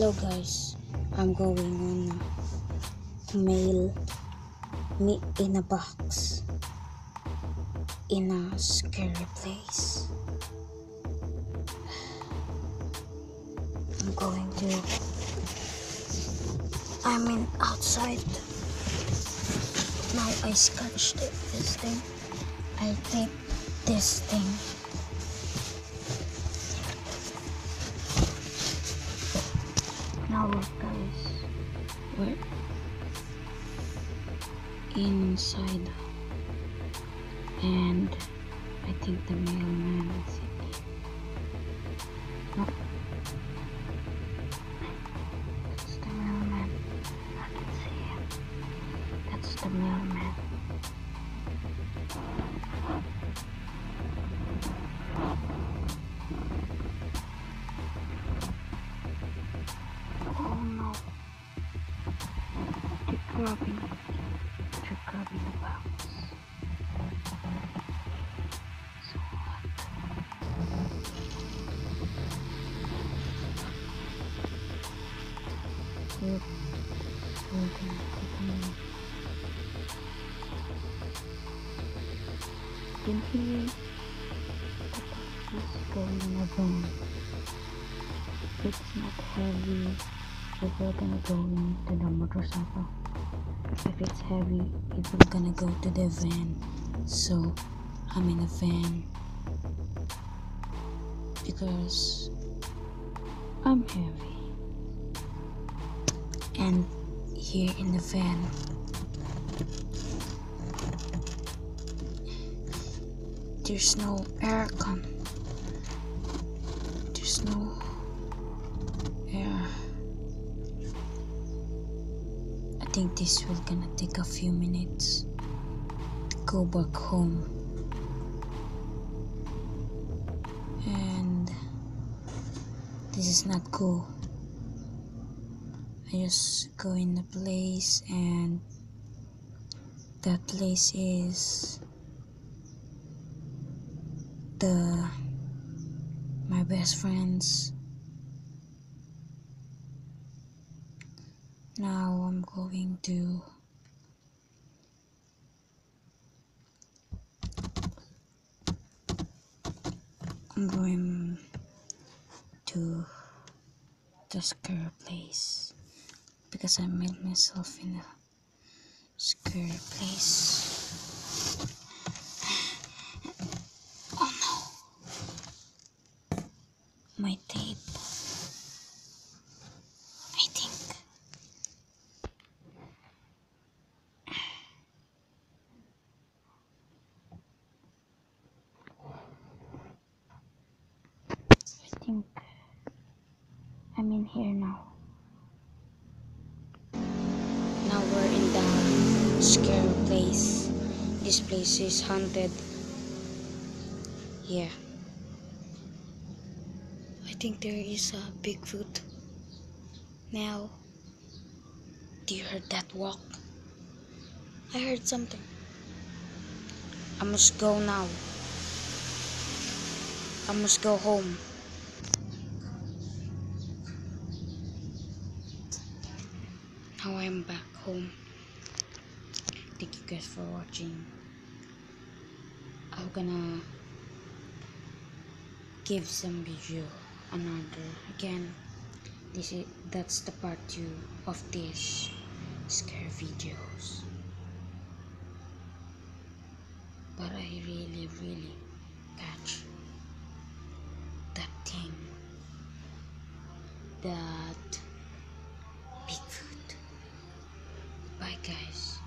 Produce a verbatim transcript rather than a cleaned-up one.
Hello guys, I'm going on a mail me in a box in a scary place. I'm going to I'm in outside. Now I scratched it, this thing. I take this thing. Now look guys, we're inside and I think the mailman is in here. No, that's the mailman. I can see him. That's the mailman. Oh no, they're grabbing, they're grabbing the box. So what? Look, we're gonna take a minute. You can hear the box is going in a van. It's not heavy if we're gonna go into the motorcycle. If it's heavy, if we're gonna go to the van. So I'm in a van because I'm heavy. And here in the van, there's no aircon. There's no air. I think this will gonna take a few minutes to go back home. And this is not cool. I just go in the place and that place is the my best friends. Now I'm going to I'm going to the scare place because I made myself in a scare place. Oh no, my tape. I think I think I'm in here now. Now we're in the scare place. This place is haunted. Yeah. I think there is a Bigfoot. Now, do you heard that walk? I heard something. I must go now. I must go home. Now I'm back home. Thank you guys for watching. I'm gonna give some video another again. This is that's the part two of this scare videos. But I really really catch that thing, that Bigfoot. Bye guys.